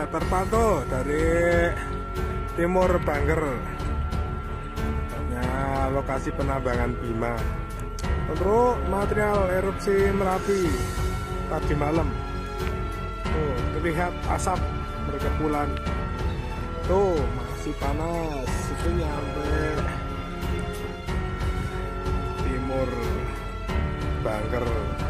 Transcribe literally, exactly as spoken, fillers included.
terpantau dari timur Bangker, nah, lokasi penambangan Bima. Untuk material erupsi Merapi tadi malam, tuh terlihat asap berkepulan, tuh masih panas, itu nyampe timur Bangker.